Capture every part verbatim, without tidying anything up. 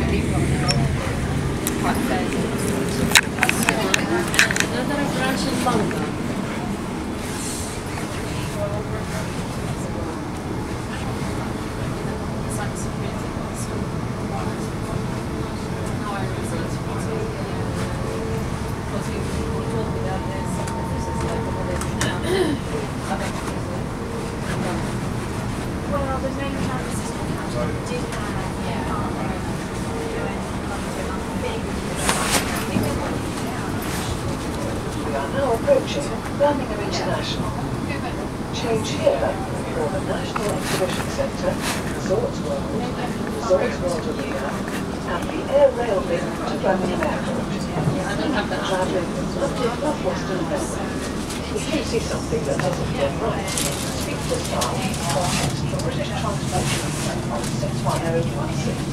approaching Birmingham International. Change here for the National Exhibition Centre, Resorts World, Resorts World Arena, and the air rail link to Birmingham Airport. Travelling up to Northwestern Railway. If you see something that doesn't feel right, speak to the staff or text the British Transport on six one zero one six.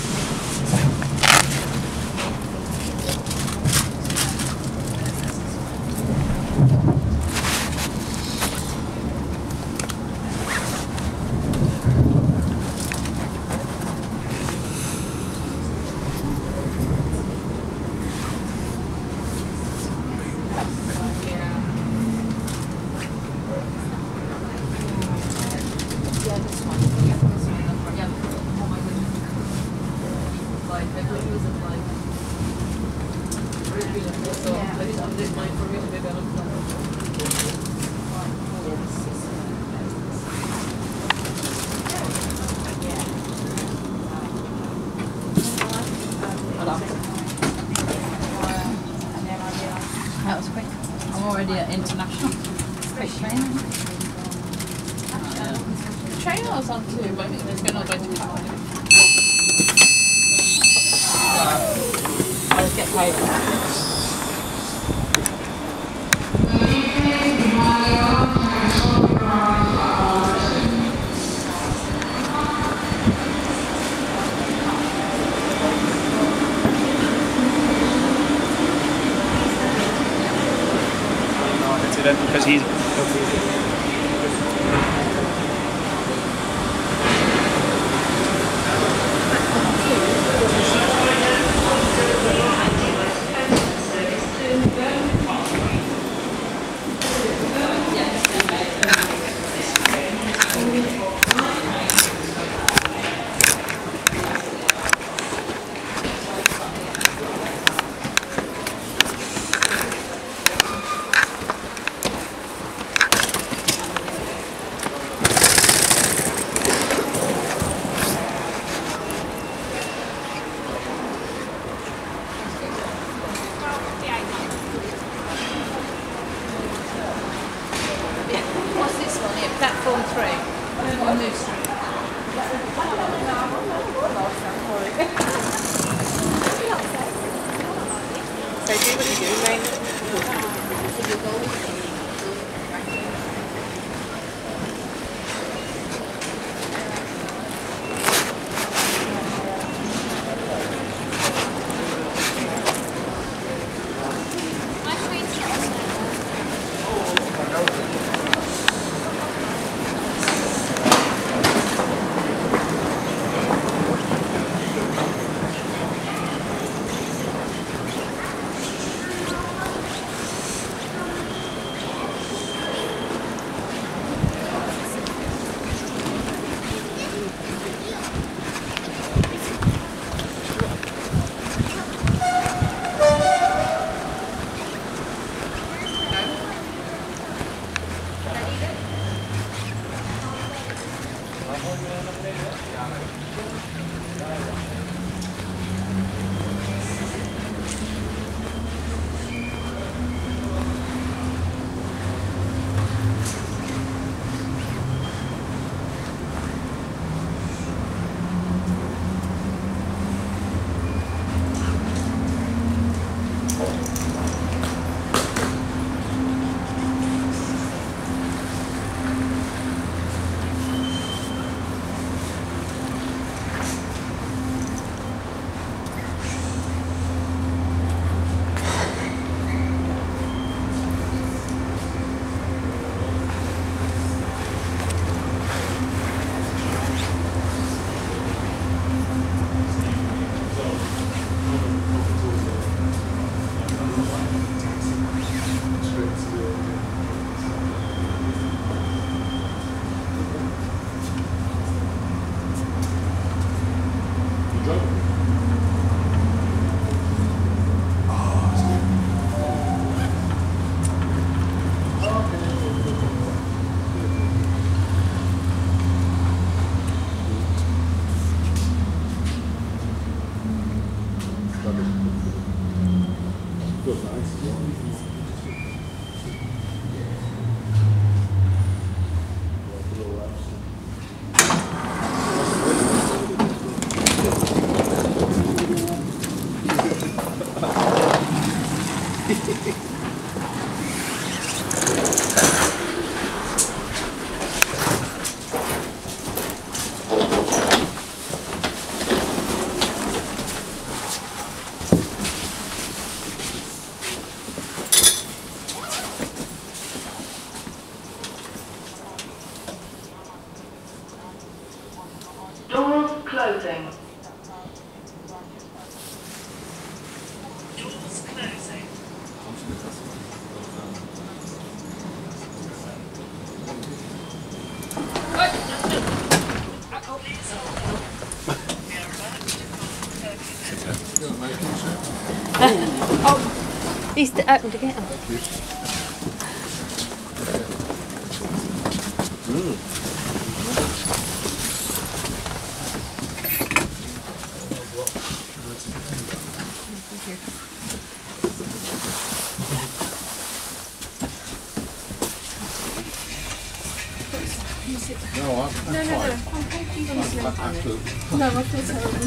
That was quick. I'm already at international. Quick train. The train I was on too, but I think there's going to go to Cardiff. I'll just get paid. Because he's Feels nice as well. Doors closing. Doors closing. Please hold on. We are about to call Oh, he's opened again. Mm. No, I'm, I'm No, no, no. fine. I'm hoping you're going to sleep on it. Absolutely. No, I feel terrible.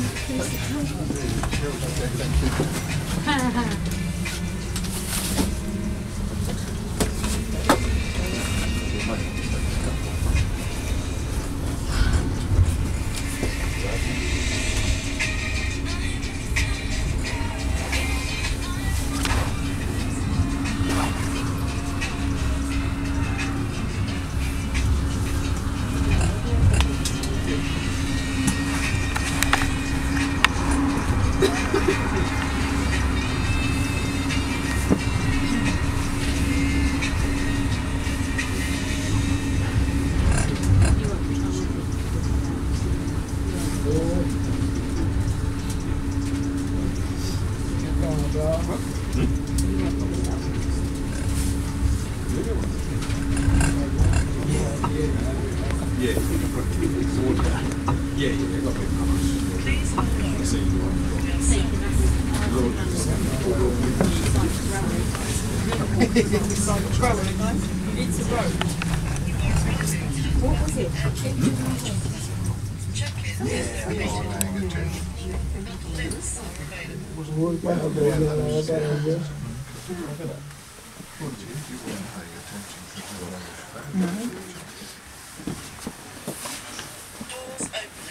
Yeah, yeah, yeah, got big numbers. Please hold on. See, We are serving. It's a road. What was it? Check-in is located. Lifts are available. Doors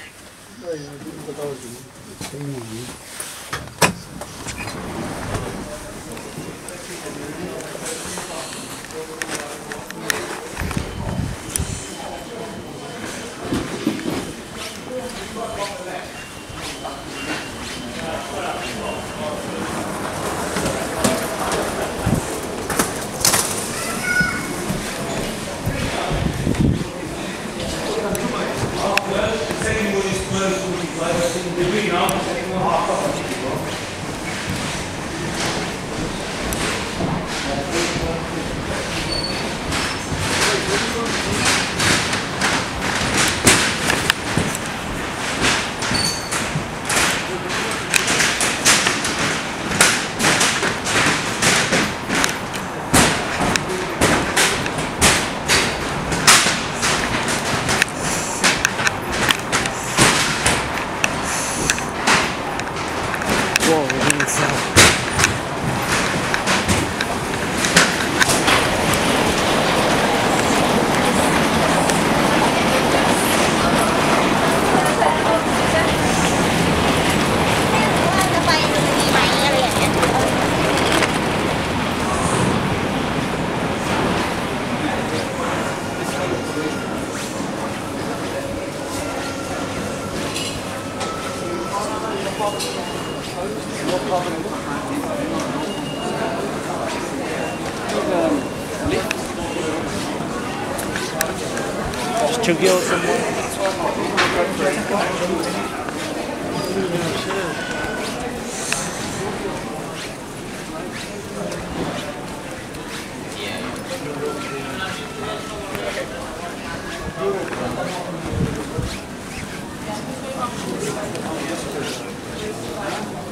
opening. Just chug it or something. Yeah.